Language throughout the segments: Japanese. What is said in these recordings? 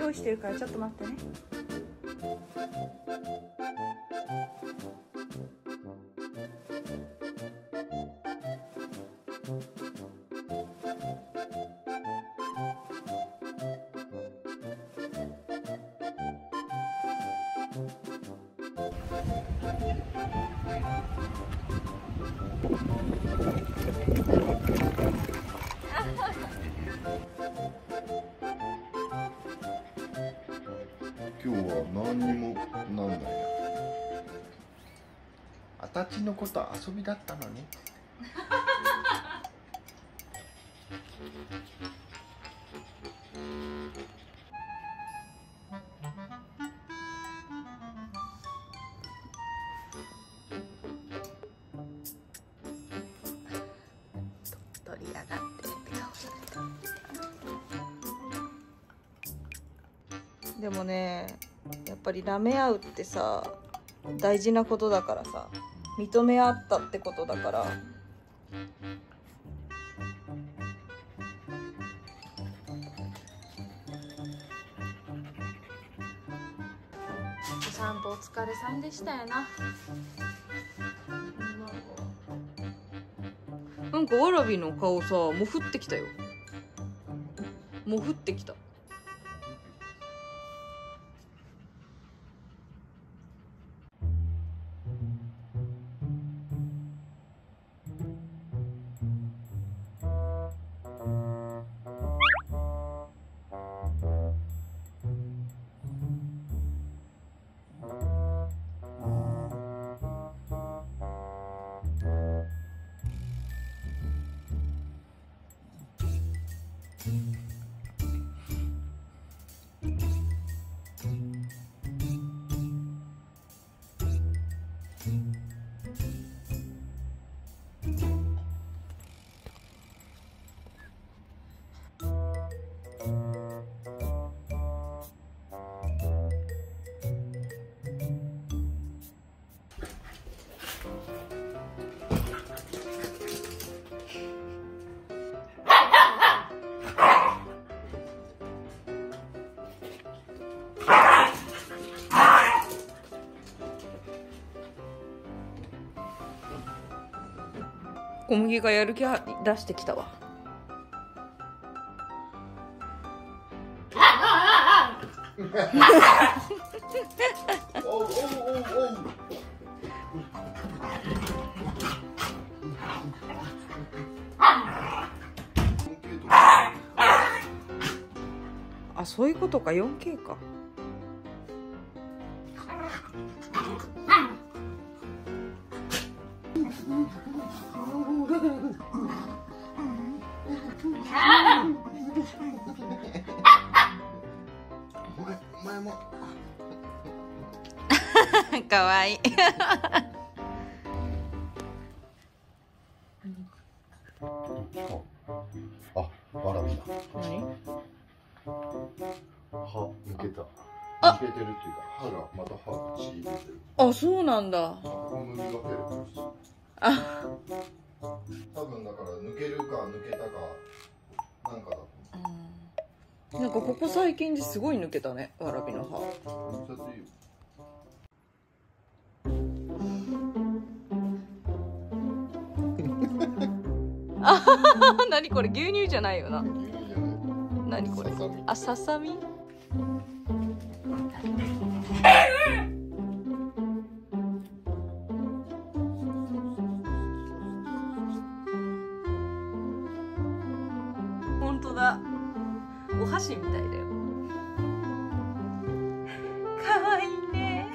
用意してるからちょっと待ってね。 今日は何にもなんないな。あたちのこと遊びだったのね。 取り上がってでもね、やっぱり舐め合うってさ大事なことだからさ、認め合ったってことだから。お散歩お疲れさんでしたよな。なんかわらびの顔さ、もう降ってきたよ。もう降ってきた。小麦がやる気出してきたわ。 おうおうおうおう。 あ、そういうことか。 4K か。 お前もかわいい。 あ、わらびだ。 何？ 歯抜けた。 あ、 抜けてるっていうか、歯がまた歯が血出てる。 あ、そうなんだ。 小麦がペロペロしてる。 あ、 多分だから抜けるか抜けたかなんかだと思う。 なんかここ最近ですごい抜けたね、わらびの歯。 抜いちゃっていいよ。 あははは、何これ、牛乳じゃないよな。 牛乳じゃない。 何これ。 ささみ。 あ、ささみ。本当だ。お箸みたいだよ。かわいいね。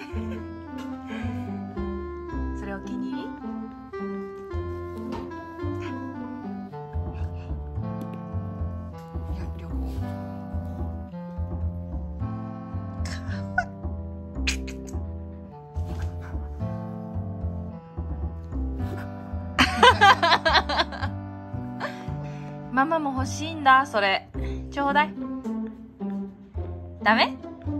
それお気に入り？両方。ママも欲しいんだ、それ。ちょうだい。ダメ？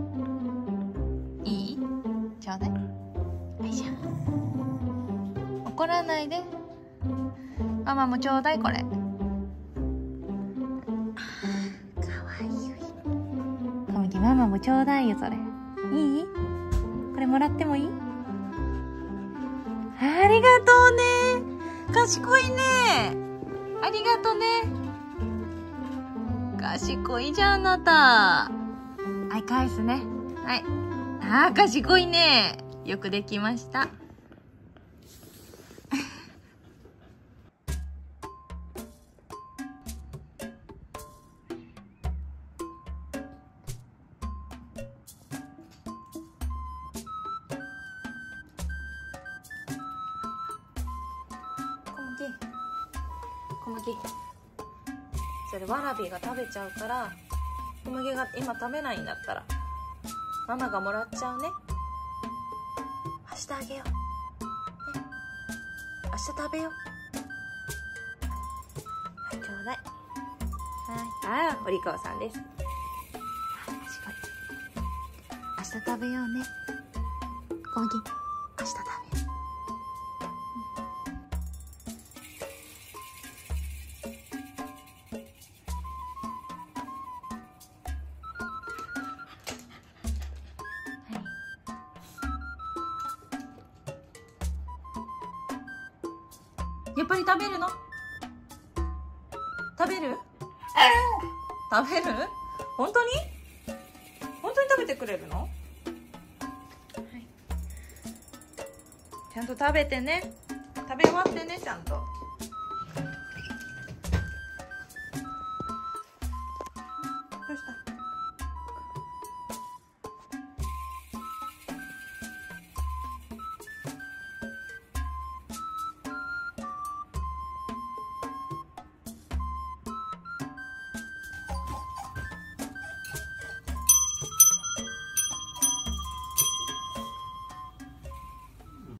いい？ちょうだい。よいしょ。怒らないで。ママもちょうだい、これ。かわいい。小麦マママもちょうだいよ、それ。いい？これもらってもいい？ありがとうね。賢いね。ありがとね。賢いじゃん、あなた。はい、返すね。はい。ああ、賢いね。よくできました。小麦それわらびが食べちゃうから、小麦が今食べないんだったらママがもらっちゃうね。明日あげよう、ね、明日食べよう。はい、ちょうだい。はい、ああ、堀川さんです。明日食べようね。小麦、明日食べよう。やっぱり食べるの？食べる？食べる？本当に？本当に食べてくれるの？はい、ちゃんと食べてね。食べ終わってね、ちゃんと。